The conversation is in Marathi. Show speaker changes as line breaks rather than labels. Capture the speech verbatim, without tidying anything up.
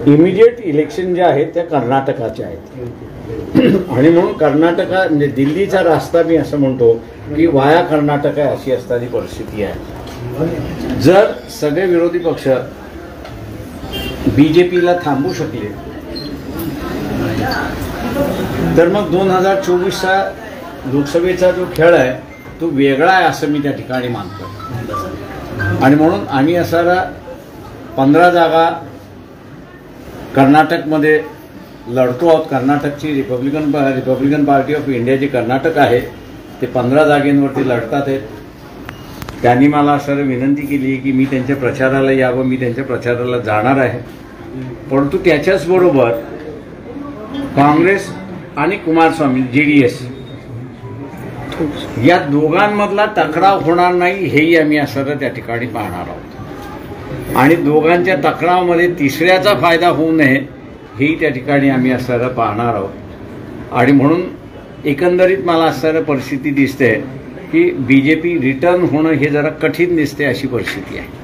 इमिडिएट इलेक्शन जे आहेत त्या कर्नाटकाचे आहेत आणि म्हणून कर्नाटका म्हणजे दिल्लीचा रास्ता मी असं म्हणतो की वाया कर्नाटक आहे अशी असणारी परिस्थिती आहे। जर सगळे विरोधी पक्ष बीजेपीला थांबवू शकले तर मग दोन हजार चोवीसचा लोकसभेचा जो खेळ आहे तो वेगळा आहे असं मी त्या ठिकाणी मानतो आणि म्हणून आम्ही असाला पंधरा जागा कर्नाटकमध्ये लढतो आहोत। कर्नाटकची Republican Republican party of India जे कर्नाटक आहे ते पंधरा जागेंवरती लढतात आहेत। त्यांनी मला असं विनंती केली की मी त्यांच्या प्रचाराला यावं, मी त्यांच्या प्रचाराला जाणार आहे, परंतु त्याच्याचबरोबर काँग्रेस आणि कुमारस्वामी जे डी एस या दोघांमधला टकराव होणार नाही हेही आम्ही असं त्या ठिकाणी पाहणार आहोत आणि दोघांच्या टकरावामध्ये तिसऱ्याचा फायदा होऊ नये हेही त्या ठिकाणी आम्ही असं पाहणार आहोत आणि म्हणून एकंदरीत मला असं परिस्थिती दिसते की बीजेपी रिटर्न होणं हे जरा कठीण दिसते अशी परिस्थिती आहे।